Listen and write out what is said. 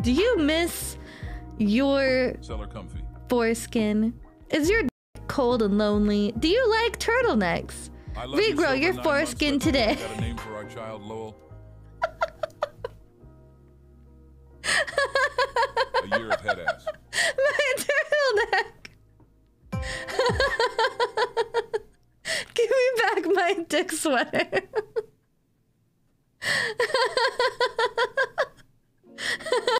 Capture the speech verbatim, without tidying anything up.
Do you miss your Seller comfy. foreskin? Is your cold and lonely? Do you like turtlenecks? Regrow your foreskin today. Got a name for our child, Lowell? A year of head ass. My turtleneck. Give me back my dick sweater.